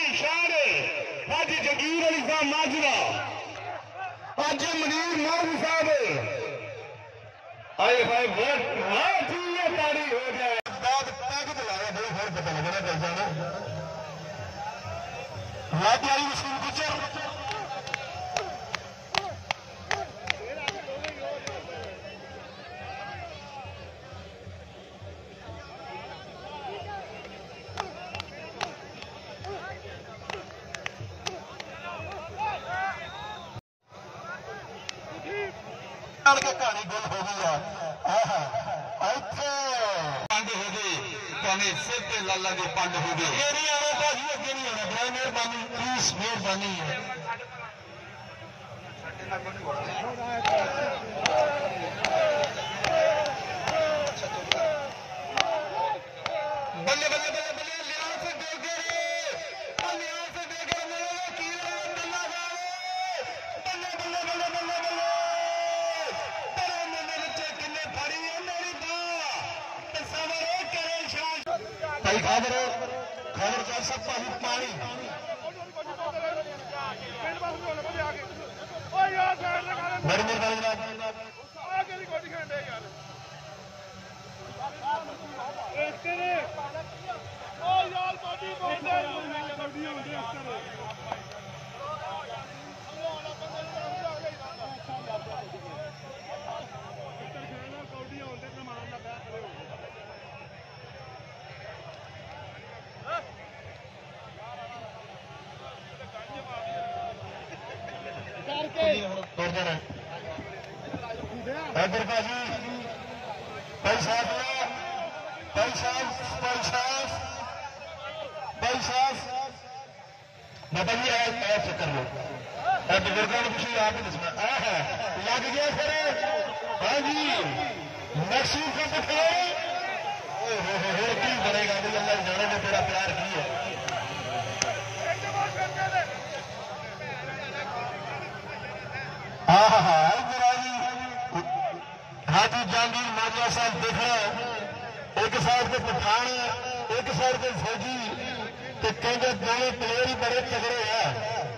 की शान है आज जगीर अली साहब माजरा आज मनीर माज साहब आए भाई बहुत तारी हो जाए बाद पैक दिलाया भाई फिर पता लगना चल जाना लादी आई मशीन गुजर के कहानी गुल हो गई है इतने पंड हो गई भावे सिर ते लाला के पंड हो गए मेरी आना भाजी अगे नहीं आना बड़ा मेहरबानी प्लीज मेहरबानी है बल्ले बल्ले बल्ले बल्ले लिया से देकर लिया से देकर मेरे की बल्ला बल्ले बल्ले बल्ले बल्ले बल्ले भाई खबर कर सकता हूँ पानी बड़ी मेहरबानी इधर भाजी भाई साहब भाई साहब भाई साहब भाई साहब बाबा जी आया चक्कर लो बुजुर्गों ने कुछ आप ही दसना लग गया फिर हाँ जी नक्सी को दिखाओ की बनेगा भाई अल्लाह जाने में तेरा प्यार की है हाजी जहांगीर माजरा साहब देख रहे एक साइड से पठान एक साइड से फौजी तो कहेंगे दोनों प्लेयर ही बड़े तगड़े हैं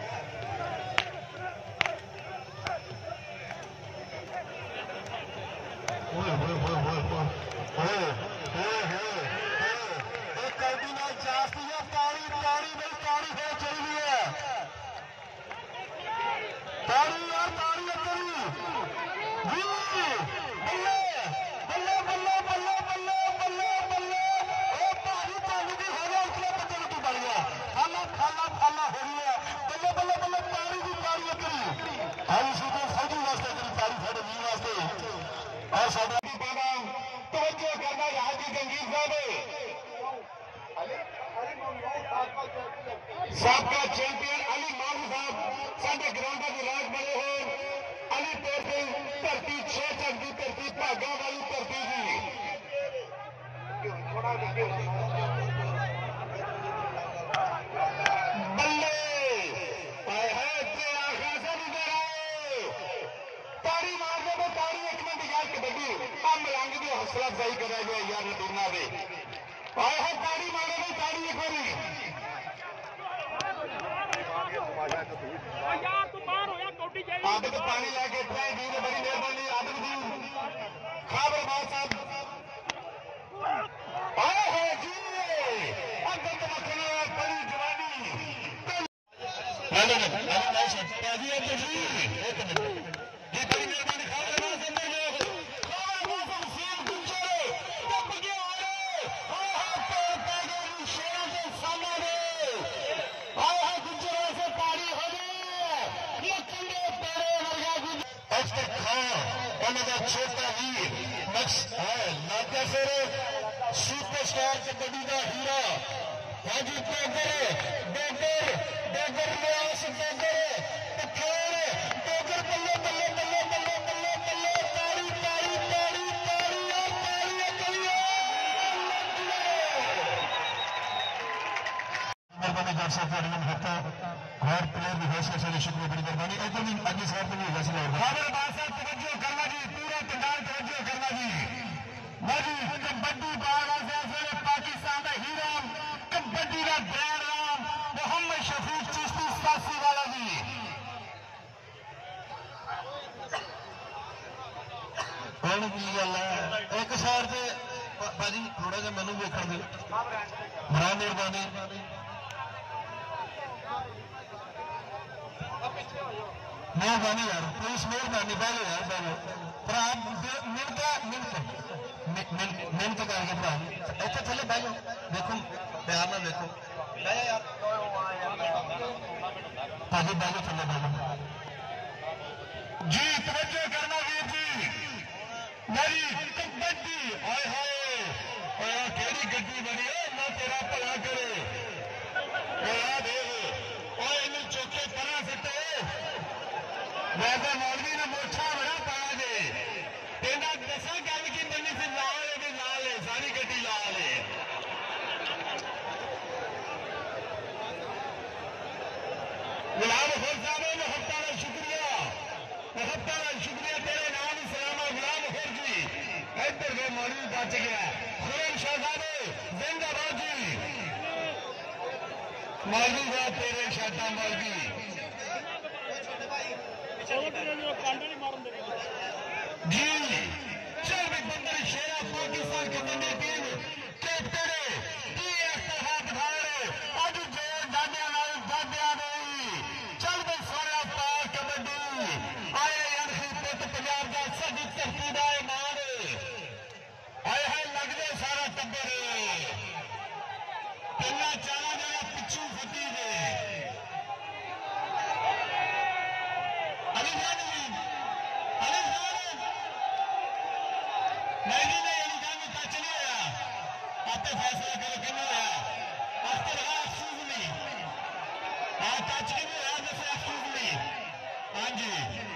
साबका चैंपियन अली मारू साहब साढ़े ग्राउंड के राज बने हो अली धरती 6 तक की धरती भागा वाली धरती की बल्ले ताड़ी मार दे ताड़ी एक मिनट यार कबड्डी मलंग की हौसला अफजाई करा गया यार टूरना दे ताड़ी मारे ताड़ी एक बारी आदत पानी लैके दी बड़ी मेहरबानी आदत दी खाबर बाल साहब आए हैं जी अंदर बड़ी जवानी छोटा वीर सुपरस्टार कबड्डी का हीरा हाजी डोगर डोगर डोगर लियास डोगर पठान डोगर बल्ले बल्ले बल्ले बल्ले बल्ले बल्ले ताड़ी ताड़ी ताड़ी ताड़ी ताड़ी मेहरबानी डॉक्टर साहब होता हर प्लेयर की हौसला से शुक्रिया बड़ी मेहरबानी एकदम आगे साहब को भी हौसला करना जी पूरा पंडाल तवज्जो करना जी मोदी कबड्डी पाकिस्तान का हीरा कबड्डी का ब्रांड नाम मोहम्मद ਹੁਣ ਕੀ ਗੱਲ ਹੈ ਇੱਕ ਸਾਈਡ ਤੇ ਭਾਜੀ ਥੋੜਾ ਜਿਹਾ ਮੈਨੂੰ ਵੇਖਣ ਦਿਓ ਬੜਾ ਮਿਹਰਬਾਨੀ ਮਿਹਰਬਾਨੀ यार प्लीज मिहरबानी बैठो यार बैठो भरा मिनट करके भरा इतने थले बह जाओ देखो प्यार ना देखो भाजी बह जाओ थले बह जाओ जी तवज्जो करना वीर जी मेरी कबड्डी हाय हाय केड़ी गड्डी बनी है ना तेरा भला करे चौके परा सिटे वैसे मौलवी ने मोछा बड़ा पाया जे कहना दसा गल की बनी सी लाल भी लाल है सारी गड्डी लाल है गुलाम होर साहब मोहब्बत का शुक्रिया तेरे नाम ही सलामा गुलाम होर जी इधर गए मौलवी बच गया खुरम शहजादे जिंदाबाद जी मौलवी साहब तेरे शादा मौलवी जी चल भी बंदर शेरा पाकिस्तान के बंदे टीम कैप्टन अज जोर दादिया दादिया नहीं चल भी सोया पार कबड्डी आए अरखी पुत पंजाब का साडी धरती का मान आए है लगते सारा टब्बर तिना चारा जरा पिछू फटी दे फैसला करो कि टच कि हाँ जी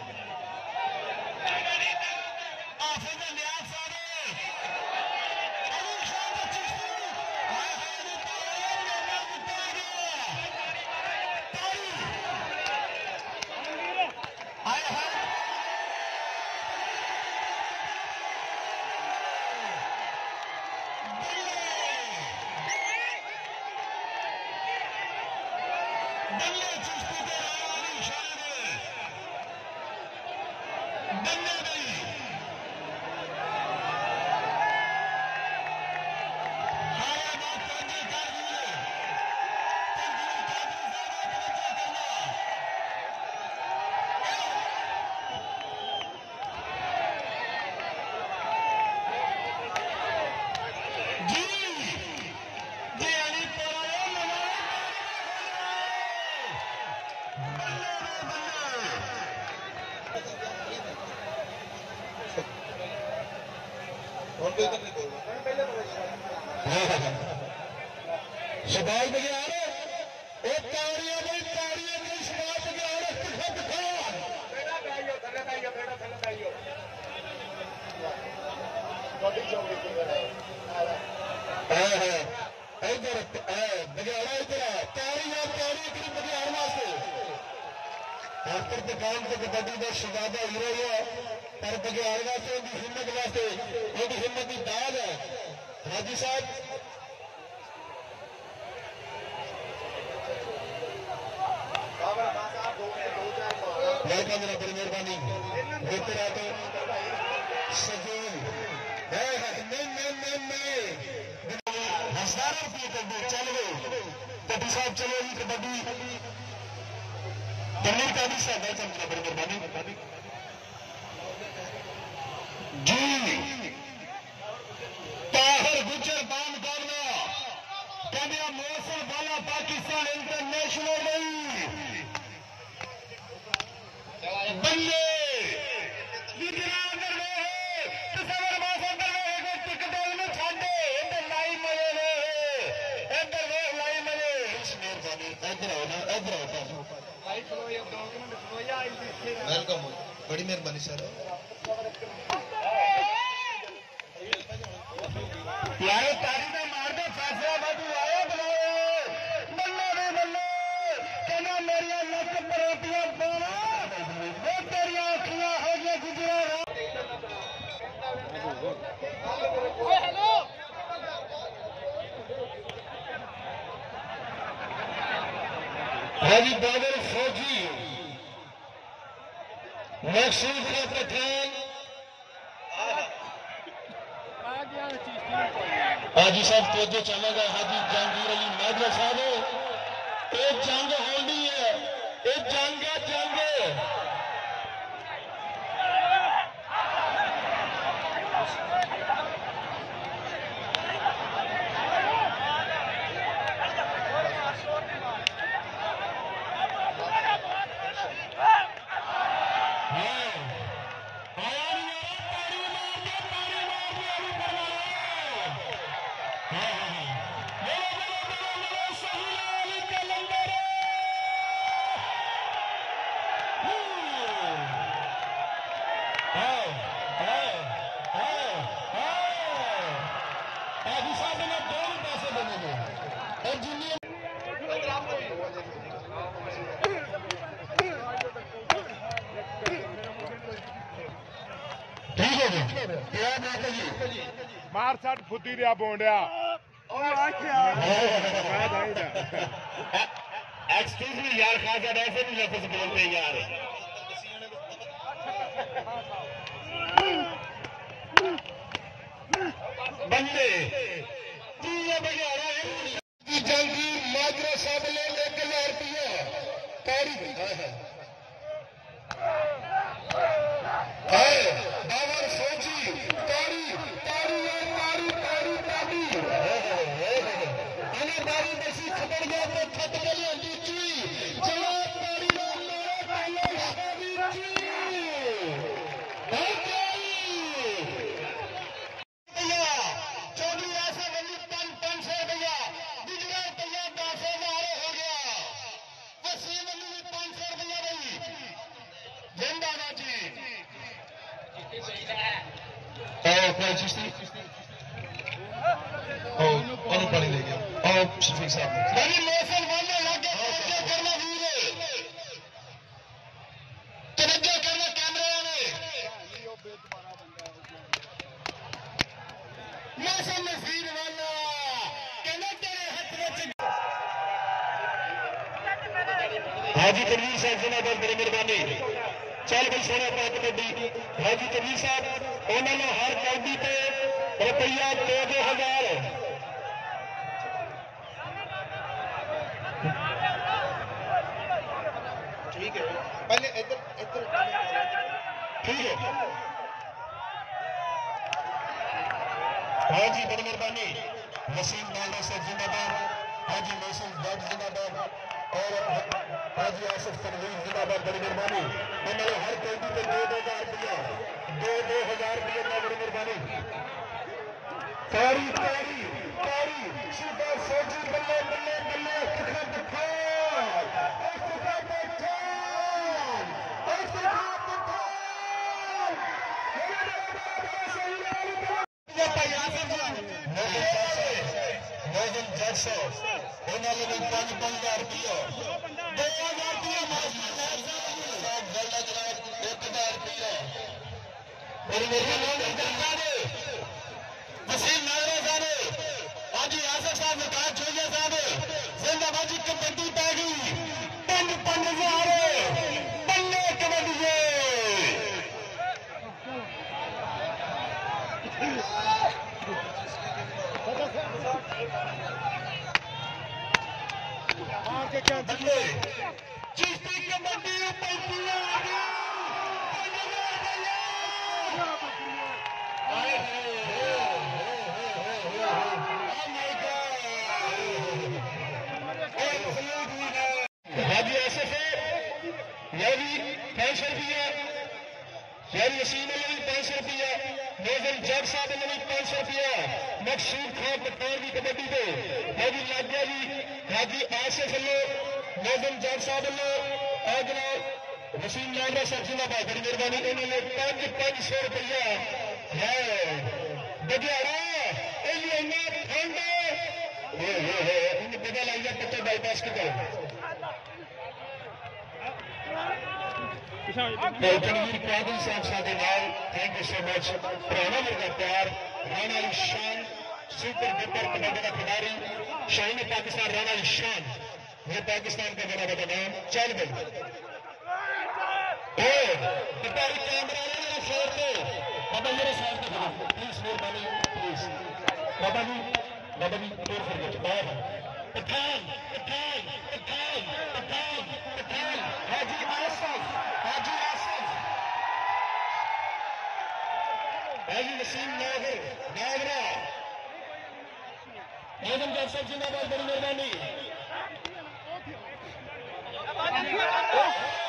शबाज बगियार तारियां भाई तारियां की शबाज बगियार दिखा दिखा इधर बगियाड़ा इधर तारियां बगियाड़ वास्ते आखिर दुकान से कबड्डी का शहजादा हीरो ही है पर बगियाड़ वास्ते उनकी हिम्मत वास्ते उनकी हिम्मत की दाद है हाजी साहब वेलकम जरा बड़ी मेहरबानी बीते रात सजून हजारों रुपये कबड्डी चल गए कबड्डी साहब चलो जी कबड्डी तमीर का भी साहब चल जरा बड़ी मेहरबानी जी ताहिर गुजर बाम करना कहने मौसम वाला पाकिस्तान इंटरनेशनल नहीं बल्ले वेलकम बड़ी मेहरबानी सर यारो तारी में मार दो फैसला बाबू आया बुलाओ बल्ले रे बल्ले कहना मेरी लक परोटियां पाना वो तेरी आंखियां हो गया गुजरा हेलो हाजी बाबर फौजी मकसूद का पठान हाजी साहब तवज्जो चाहेगा हाजी जहांगीर अली नागरा साहब एक जंग होनी है एक जंग है जंग मार सट फुद्दी दिया बोंडिया एक्सक्यूज मी यार खासा ऐसे नहीं लफ्ज बोलते यार बंदे जहांगीर माजरा साहब ने 1,000 रुपया तारीख बाबर फौजी तारी तारी तारी तारी तारी अने बारी बसी खबर गया तो थक गई अंदी चुई चलो तारी लो मेरे काले शादी चुई भैया चौधरी ऐसा वली 500 रुपया बिजली रुपया 10,000 हो गया वसीम अली 500 रुपया भाई जिंदाबाद जी पानी ले गया शफीक साहब मौसम वाले लागे करना वीर तवज्जो करना कैमरे ने मौसम नसीर वाला कहना तेरे हाथ में हाजी तनवीर साहब जिन्होंने बड़ी मेहरबानी चल भाई सोना पा कबड्डी हाजी तनवीर साहब उन्होंने हर कबड्डी पे रुपया 2,000 ठीक है पहले इधर इधर ठीक है हाजी बड़ी मेहरबानी वसीम नाला साहब जिंदाबाद हाजी मौसम जट जिंदाबाद और हाजी आसिफ तनवीर जिंदाबाद बड़ी मेहरबानी उन्होंने हर कबड्डी पे 2,000 रुपया 2,000 रुपया बड़ी मेहरबानी तारी तारी तारी सुबह फौजी बल्ले बल्ले बल्ले कितना पठान कितना पठान कितना पठान नौजन जज साहब उन्होंने भी 5,000 रुपया 2,000 रुपया जनाब 1,000 रुपया वसीम नागरा साहब हाजी आसिफ साहब विकास जोगिया साहब जिंदाबाद जी कबड्डी पै गई 5,000 बल्ले कबड्डी बल्ले चिश्ती कबड्डी हाजी आसिफ यह भी 500 रुपया यार यसीन अली 500 रुपया नौजन जज साहब ने 500 रुपया मकसूद खान पठान की कबड्डी पे हाजी लाग्या जी हाजी आसिफ लो नौजन जज साहब लो और जनाब वसीम नागरा साहब जिंदाबाद बड़ी मेहरबानी उन्होंने 500 रुपया है बघियाड़ा इन्ना ठंड उन्हें पता लग गया पत्ता बाईपास की तरफ तनवीर कादिल साहब साडे नाल थैंक यू सो मच पुराना वर्गा प्यार राणा अली शान सुपर डुपर कबड्डी का खिलाड़ी शाहीन पाकिस्तान राणा अली शान ये पाकिस्तान का बड़ा बड़ा नाम चल गई कैमरा फ्लोर पे अब मेरे साथ प्लीज मेहरबानी प्लीज बाबा जी फिर और पठान पठान पठान पठान पठान हाजी आसिफ हाजी नसीम नागरा आजम जैसा जिंदाबाद, बड़ी मेहरबानी।